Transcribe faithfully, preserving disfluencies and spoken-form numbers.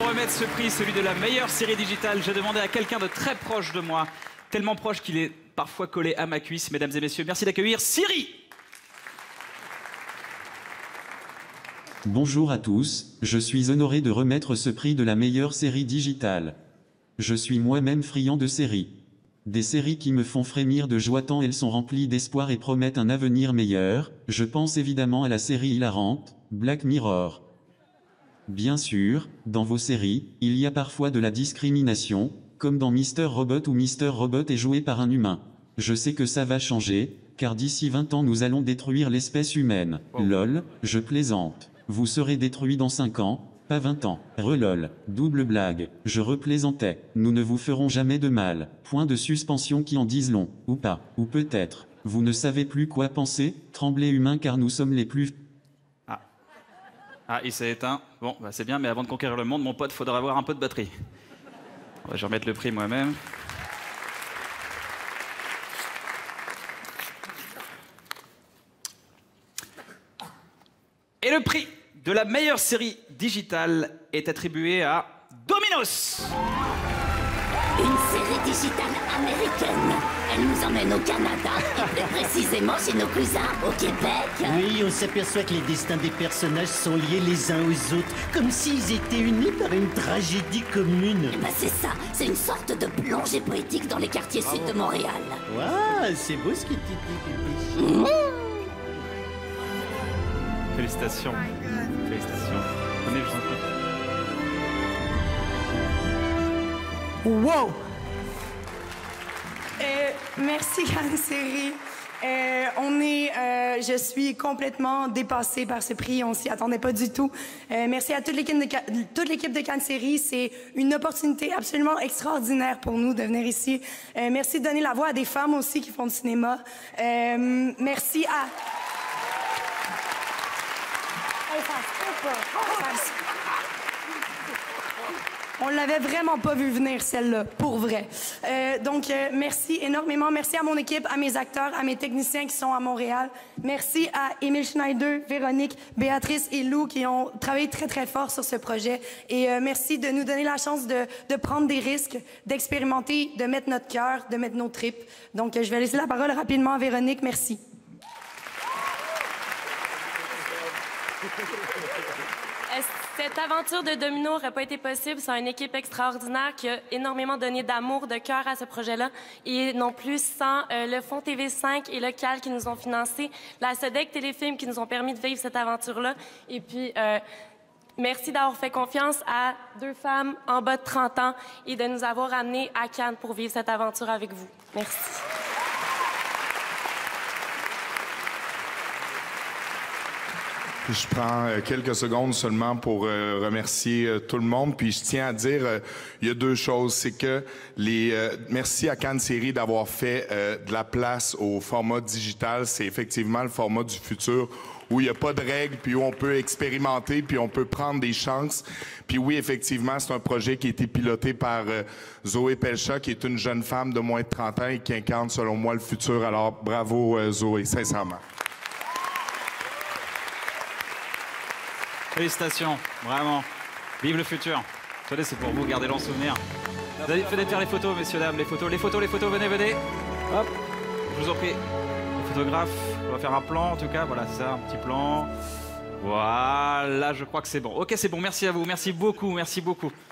Pour remettre ce prix, celui de la meilleure série digitale, j'ai demandé à quelqu'un de très proche de moi, tellement proche qu'il est parfois collé à ma cuisse. Mesdames et messieurs, merci d'accueillir Siri. Bonjour à tous, je suis honoré de remettre ce prix de la meilleure série digitale. Je suis moi-même friand de séries. Des séries qui me font frémir de joie tant elles sont remplies d'espoir et promettent un avenir meilleur. Je pense évidemment à la série hilarante, Black Mirror. Bien sûr, dans vos séries, il y a parfois de la discrimination, comme dans Mister Robot où Mister Robot est joué par un humain. Je sais que ça va changer, car d'ici vingt ans nous allons détruire l'espèce humaine. Oh. Lol, je plaisante. Vous serez détruits dans cinq ans, pas vingt ans. Relol, double blague, je replaisantais. Nous ne vous ferons jamais de mal. Point de suspension qui en disent long, ou pas, ou peut-être. Vous ne savez plus quoi penser, tremblez humain car nous sommes les plus... Ah, ah il s'est éteint. Bon, bah c'est bien, mais avant de conquérir le monde, mon pote, faudra avoir un peu de batterie. Je vais remettre le prix moi-même. Et le prix de la meilleure série digitale est attribué à Dominos. Une série digitale américaine. Elle nous emmène au Canada, et plus précisément chez nos cousins au Québec. Oui, on s'aperçoit que les destins des personnages sont liés les uns aux autres, comme s'ils étaient unis par une tragédie commune. Eh ben c'est ça, c'est une sorte de plongée poétique dans les quartiers sud de Montréal. Waouh, c'est beau ce que tu dis, Pipi. Mmh. Félicitations. Félicitations. Venez, je vous en prie. Wow! Euh, merci, Cannes Série. Euh, on est, euh, je suis complètement dépassée par ce prix. On s'y attendait pas du tout. Euh, merci à toute l'équipe de, toute l'équipe de Cannes Série. C'est une opportunité absolument extraordinaire pour nous de venir ici. Euh, merci de donner la voix à des femmes aussi qui font du cinéma. Euh, merci à... On l'avait vraiment pas vu venir, celle-là, pour vrai. Euh, donc, euh, merci énormément. Merci à mon équipe, à mes acteurs, à mes techniciens qui sont à Montréal. Merci à Émile Schneider, Véronique, Béatrice et Lou qui ont travaillé très, très fort sur ce projet. Et euh, merci de nous donner la chance de, de prendre des risques, d'expérimenter, de mettre notre cœur, de mettre nos tripes. Donc, euh, je vais laisser la parole rapidement à Véronique. Merci. Cette aventure de Domino n'aurait pas été possible sans une équipe extraordinaire qui a énormément donné d'amour, de cœur à ce projet-là, et non plus sans euh, le Fonds T V cinq et le C A L qui nous ont financé, la SODEC Téléfilm qui nous ont permis de vivre cette aventure-là, et puis euh, merci d'avoir fait confiance à deux femmes en bas de trente ans et de nous avoir amenés à Cannes pour vivre cette aventure avec vous. Merci. Je prends quelques secondes seulement pour euh, remercier euh, tout le monde. Puis je tiens à dire, euh, il y a deux choses. C'est que les euh, merci à Cannes Série d'avoir fait euh, de la place au format digital. C'est effectivement le format du futur où il n'y a pas de règles, puis où on peut expérimenter, puis on peut prendre des chances. Puis oui, effectivement, c'est un projet qui a été piloté par euh, Zoé Pelcha, qui est une jeune femme de moins de trente ans et qui incarne, selon moi, le futur. Alors, bravo, euh, Zoé, sincèrement. Félicitations, vraiment. Vive le futur. Tenez, c'est pour vous, gardez-le en souvenir. Venez faire les photos, messieurs, dames, les photos, les photos, les photos, venez, venez. Hop, je vous en prie. Les photographes, on va faire un plan, en tout cas, voilà, c'est ça, un petit plan. Voilà, je crois que c'est bon. Ok, c'est bon, merci à vous, merci beaucoup, merci beaucoup.